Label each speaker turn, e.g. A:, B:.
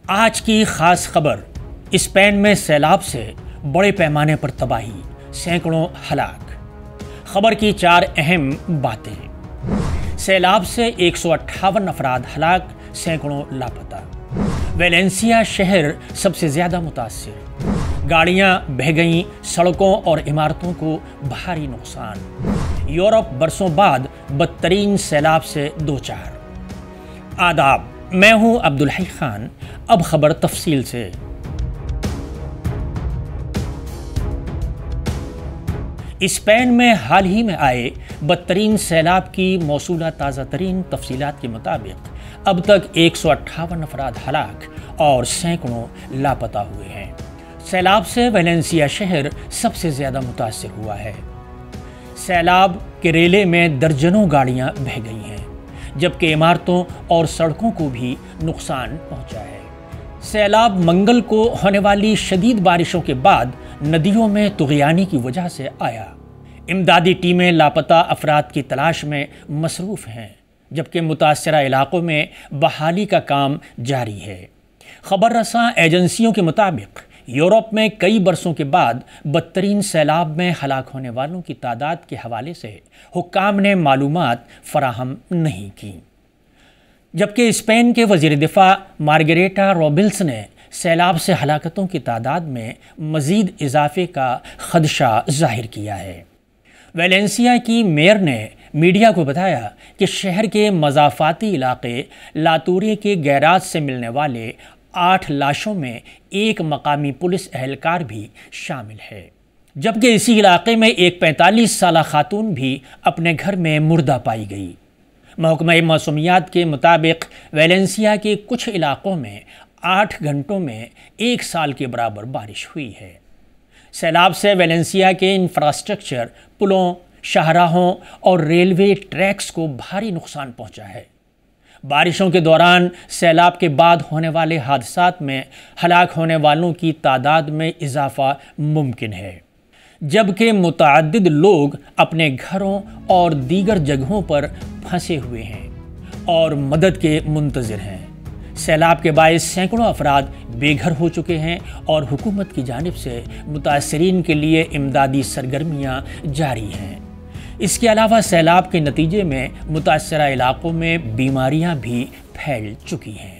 A: آج کی خاص خبر، اسپین میں سیلاب سے بڑے پیمانے پر تباہی، سینکڑوں ہلاک۔ خبر کی 4 اہم باتیں۔ سیلاب سے 158 افراد ہلاک، سینکڑوں لاپتہ۔ ویلنسیا شہر سب سے زیادہ متاثر، گاڑیاں بہہ گئیں، سڑکوں اور عمارتوں کو بھاری نقصان۔ یورپ برسوں بعد بدترین سیلاب سے دوچار۔ آداب، میں ہوں عبدالحی خان۔ اب خبر تفصیل سے۔ اسپین میں حال ہی میں آئے بدترین سیلاب کی موصولہ تازہ ترین تفصیلات کے مطابق اب تک 158 افراد ہلاک اور سینکڑوں لاپتہ ہوئے ہیں۔ سیلاب سے ویلنسیا شہر سب سے زیادہ متاثر ہوا ہے۔ سیلاب کیریلے میں درجنوں گاڑیاں بہہ گئی ہیں، جبکہ عمارتوں اور سڑکوں کو بھی نقصان پہنچا ہے۔ سیلاب منگل کو ہونے والی شدید بارشوں کے بعد ندیوں میں طغیانی کی وجہ سے آیا۔ امدادی ٹیمیں لاپتہ افراد کی تلاش میں مصروف ہیں، جبکہ متاثرہ علاقوں میں بحالی کا کام جاری ہے۔ خبر رساں ایجنسیوں کے مطابق یورپ میں کئی برسوں کے بعد بدترین سیلاب میں ہلاک ہونے والوں کی تعداد کے حوالے سے حکام نے معلومات فراہم نہیں کی، جبکہ اسپین کے وزیر دفاع مارگریٹا روبلس نے سیلاب سے ہلاکتوں کی تعداد میں مزید اضافے کا خدشہ ظاہر کیا ہے۔ ویلنسیا کی میئر نے میڈیا کو بتایا کہ شہر کے مضافاتی علاقے لاتورے کے گیراج سے ملنے والے 8 لاشوں میں ایک مقامی پولیس اہلکار بھی شامل ہے، جبکہ اسی علاقے میں ایک 45 سالہ خاتون بھی اپنے گھر میں مردہ پائی گئی۔ محکمہ موسمیات کے مطابق ویلنسیا کے کچھ علاقوں میں 8 گھنٹوں میں 1 سال کے برابر بارش ہوئی ہے۔ سیلاب سے ویلنسیا کے انفراسٹرکچر، پلوں، شاہراہوں اور ریلوے ٹریکس کو بھاری نقصان پہنچا ہے۔ بارشوں کے دوران سیلاب کے بعد ہونے والے حادثات میں ہلاک ہونے والوں کی تعداد میں اضافہ ممکن ہے، جبکہ متعدد لوگ اپنے گھروں اور دیگر جگہوں پر پھنسے ہوئے ہیں اور مدد کے منتظر ہیں۔ سیلاب کے باعث سینکڑوں افراد بے گھر ہو چکے ہیں اور حکومت کی جانب سے متاثرین کے لیے امدادی سرگرمیاں جاری ہیں۔ اس کے علاوہ سیلاب کے نتیجے میں متاثرہ علاقوں میں بیماریاں بھی پھیل چکی ہیں۔